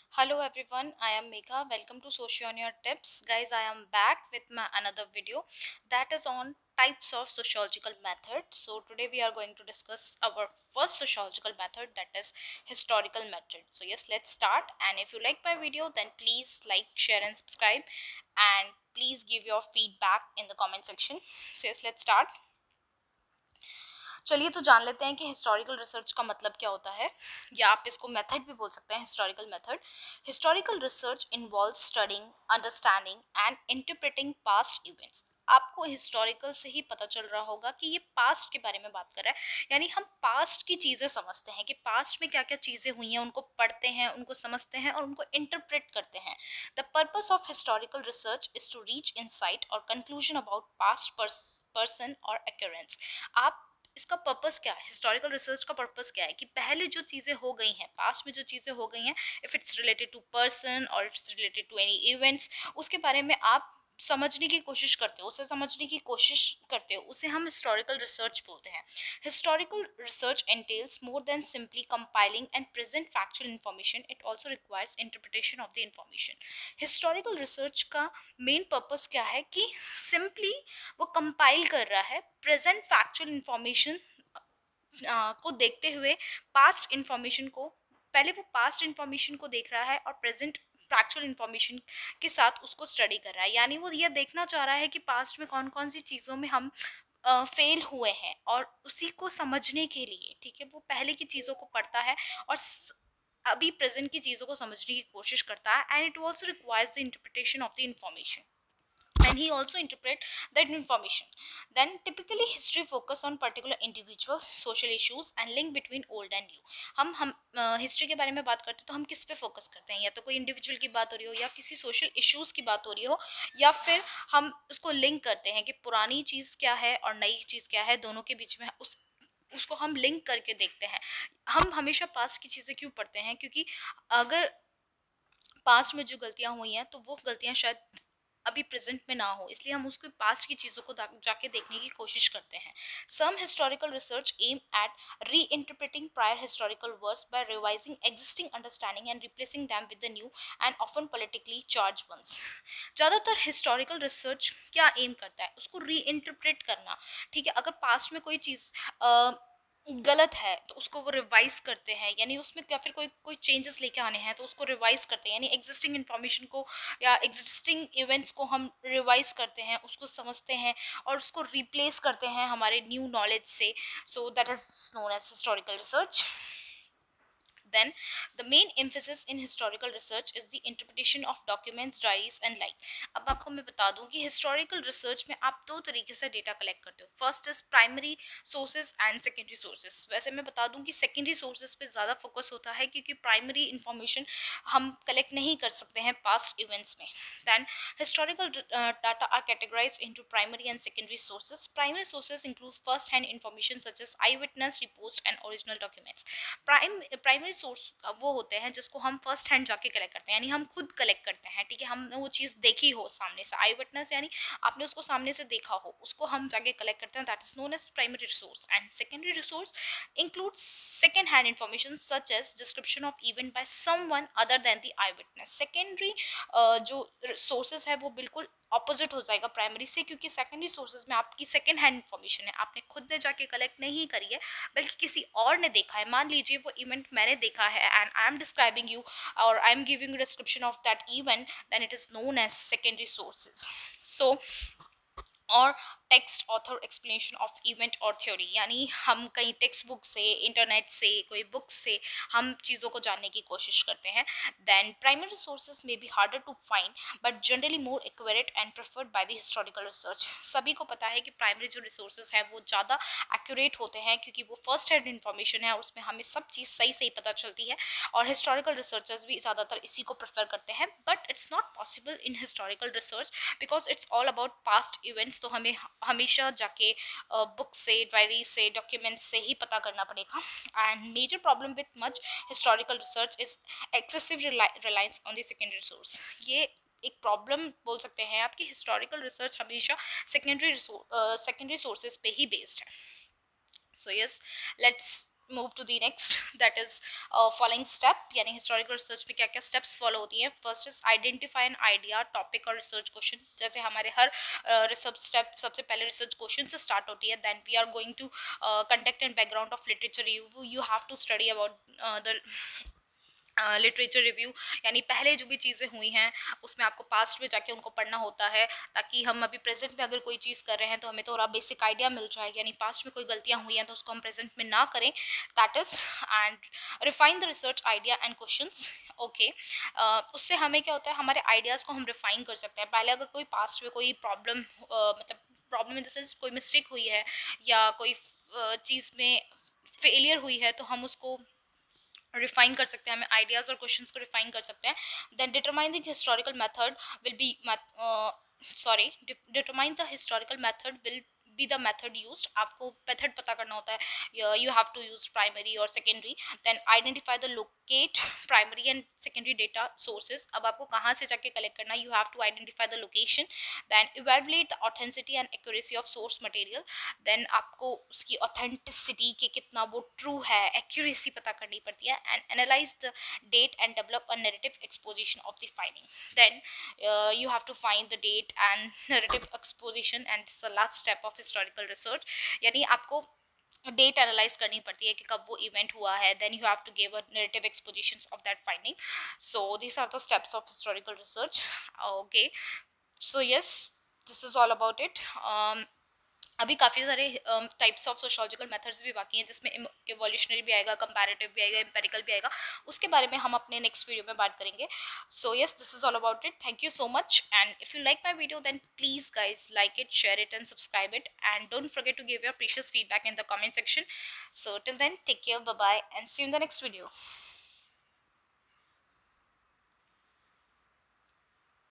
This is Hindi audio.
Hello everyone, I am Megha. Welcome to Socioneer Tips. Guys, I am back with my another video that is on types of sociological method. So today we are going to discuss our first sociological method, that is historical method. So yes, let's start, and if you like my video then please like, share and subscribe, and please give your feedback in the comment section. So yes, let's start. चलिए तो जान लेते हैं कि हिस्टोरिकल रिसर्च का मतलब क्या होता है, या आप इसको मेथड भी बोल सकते हैं, historical method. Historical research involve studying, understanding and interpreting past events. आपको हिस्टोरिकल से ही पता चल रहा होगा कि ये पास्ट के बारे में बात कर रहा है, यानी हम पास्ट की चीज़ें समझते हैं कि पास्ट में क्या क्या चीज़ें हुई हैं, उनको पढ़ते हैं, उनको समझते हैं और उनको इंटरप्रेट करते हैं। The purpose of historical research is to reach insight और कंक्लूजन अबाउट पास्ट पर्सन और अक्यूरेंस। आप इसका पर्पस क्या है, हिस्टोरिकल रिसर्च का पर्पस क्या है कि पहले जो चीज़ें हो गई हैं, पास्ट में जो चीज़ें हो गई हैं, if it's related to person और it's related to any events, उसके बारे में आप समझने की कोशिश करते हो, उसे समझने की कोशिश करते हो, उसे हम हिस्टोरिकल रिसर्च बोलते हैं। Historical research entails more than simply compiling and present factual information. It also requires interpretation of the information. Historical research का मेन पर्पस क्या है कि सिंपली वो कंपाइल कर रहा है प्रेजेंट फैक्चुअल इंफॉर्मेशन को देखते हुए पास्ट इंफॉर्मेशन को, पहले वो पास्ट इंफॉर्मेशन को देख रहा है और प्रेजेंट फैक्चुअल इंफॉर्मेशन के साथ उसको स्टडी कर रहा है। यानी वो ये देखना चाह रहा है कि पास्ट में कौन कौन सी चीज़ों में हम फेल हुए हैं, और उसी को समझने के लिए, ठीक है, वो पहले की चीज़ों को पढ़ता है और अभी प्रेजेंट की चीज़ों को समझने की कोशिश करता है। And it also requires the interpretation of the information, and he also interpret that information. Then typically history focus on particular individuals, social issues and link between old and new. हम हिस्ट्री के बारे में बात करते हैं तो हम किस पे फोकस करते हैं, या तो कोई इंडिविजुअल की बात हो रही हो, या किसी सोशल इश्यूज की बात हो रही हो, या फिर हम उसको लिंक करते हैं कि पुरानी चीज़ क्या है और नई चीज़ क्या है, दोनों के बीच में उसको हम लिंक करके देखते हैं। हम हमेशा पास्ट की चीज़ें क्यों पढ़ते हैं, क्योंकि अगर पास्ट में जो गलतियां हुई हैं तो वो गलतियां शायद अभी प्रेजेंट में ना हो, इसलिए हम उसके पास्ट की चीज़ों को जाके देखने की कोशिश करते हैं। Some historical research aim at reinterpreting prior historical works by revising existing understanding and replacing them with the new and often politically charge ones. ज़्यादातर हिस्टोरिकल रिसर्च क्या एम करता है, उसको री इंटरप्रेट करना। ठीक है, अगर पास्ट में कोई चीज़ गलत है तो उसको वो रिवाइज करते हैं, यानी उसमें या फिर कोई कोई चेंजेस लेके आने हैं तो उसको रिवाइज करते हैं, यानी एग्जिस्टिंग इन्फॉर्मेशन को या एग्जिस्टिंग इवेंट्स को हम रिवाइज करते हैं, उसको समझते हैं और उसको रिप्लेस करते हैं हमारे न्यू नॉलेज से। So that is known as historical research. Then, the main emphasis in historical research is the interpretation of documents, diaries and like. अब आपको मैं बता दूं कि historical research में आप दो तरीके से डेटा कलेक्ट करते हो। First is primary sources and secondary sources. वैसे मैं बता दूं कि सेकेंडरी सोर्सेज पे ज़्यादा फोकस होता है, क्योंकि प्राइमरी इंफॉर्मेशन हम कलेक्ट नहीं कर सकते हैं पास्ट इवेंट्स में। Then historical data are categorized into primary and secondary sources. Primary sources include first hand information such as eyewitness reports and original documents. Primary source वो होते हैं जिसको हम फर्स्ट हैंड जाके कलेक्ट करते हैं, यानी हम खुद कलेक्ट करते हैं। ठीक है, हमने वो चीज़ देखी हो सामने से, आई विटनेस यानी आपने उसको सामने से देखा हो, उसको हम जाके कलेक्ट करते हैं, that is known as primary resource. And secondary resource includes second hand information such as description of event by someone other than the eyewitness. Secondary जो सोर्सेज है वो बिल्कुल ऑपोजिट हो जाएगा प्राइमरी से, क्योंकि सेकेंडरी सोर्सेज में आपकी सेकेंड हैंड इन्फॉर्मेशन है, आपने खुद ने जाके कलेक्ट नहीं करी है बल्कि किसी और ने देखा है। मान लीजिए वो इवेंट मैंने देखा है and I am describing you और I am giving description of that event, then it is known as secondary sources. So और text author explanation of event और थ्योरी, यानी हम कहीं टेक्स्ट बुक से, इंटरनेट से, कोई बुक से हम चीज़ों को जानने की कोशिश करते हैं। देन प्राइमरी सोर्सेज में be harder to find but generally more accurate and preferred by the historical research. सभी को पता है कि प्राइमरी जो रिसोर्सेज हैं वो ज़्यादा एक्यूरेट होते हैं, क्योंकि वो फर्स्ट हैंड इन्फॉर्मेशन है और उसमें हमें सब चीज़ सही सही पता चलती है, और हिस्टोरिकल रिसर्चर्स भी ज़्यादातर इसी को प्रेफर करते हैं। But it's not possible in historical research because it's all about past events, तो हमें हमेशा जाके बुक से, डायरी से, डॉक्यूमेंट से ही पता करना पड़ेगा। And major problem with much historical research is excessive reliance on the secondary source. ये एक प्रॉब्लम बोल सकते हैं आपकी, हिस्टोरिकल रिसर्च हमेशा सेकेंडरी सोर्सेज पे ही बेस्ड है। So yes, let's move to the next, that is following step, यानी हिस्टोरिकल रिसर्च में क्या क्या स्टेप्स फॉलो होती हैं. First is identify an idea, topic और रिसर्च क्वेश्चन. जैसे हमारे हर रिसर्च स्टेप सबसे पहले रिसर्च क्वेश्चन से स्टार्ट होती है. Then we are going to conduct an background of literature review. You have to study about the literature review, यानी पहले जो भी चीज़ें हुई हैं उसमें आपको पास्ट में जाके उनको पढ़ना होता है, ताकि हम अभी प्रेजेंट में अगर कोई चीज़ कर रहे हैं तो हमें थोड़ा बेसिक आइडिया मिल जाए, यानी पास्ट में कोई गलतियां हुई हैं तो उसको हम प्रेजेंट में ना करें. That is and refine the research idea and questions. Okay, उससे हमें क्या होता है, हमारे आइडियाज़ को हम रिफाइन कर सकते हैं. पहले अगर कोई पास्ट में कोई प्रॉब्लम, मतलब प्रॉब्लम इन द सेंस कोई मिस्टेक हुई है या कोई चीज़ में फेलियर हुई है, तो हम उसको रिफाइन कर सकते हैं, हमें आइडियाज़ और क्वेश्चंस को रिफाइन कर सकते हैं. Then determine the historical method will be sorry determine the historical method will be the method used. आपको मेथड पता करना होता है. You have to use primary और secondary. Then identify the locate primary and secondary data sources. अब आपको कहाँ से जाके कलेक्ट करना है, you have to identify the location. Then evaluate the authenticity and accuracy of source material. Then आपको उसकी ऑथेंटिसिटी के कितना वो ट्रू है, एक्यूरेसी पता करनी पड़ती है. And analyse the date and develop a narrative exposition of the finding. Then you have to find the date and narrative exposition, and it's the last step of historical research. यानी आपको डेट एनालाइज करनी पड़ती है कि कब वो इवेंट हुआ है. Then you have to give a narrative expositions of that finding. So this are the steps of historical research. Okay, so yes, this is all about it. अभी काफ़ी सारे टाइप्स ऑफ सोशोलॉजिकल मेथड्स भी बाकी हैं, जिसमें इवोल्यूशनरी भी आएगा, कंपैरेटिव भी आएगा, एम्पेरिकल भी आएगा. उसके बारे में हम अपने नेक्स्ट वीडियो में बात करेंगे. So yes, this is all about it. Thank you so much, and if you like my video then please guys like it, share it and subscribe it, and don't forget to give your precious feedback in the comment section. So till then, take care, bye bye, and see you in the next video.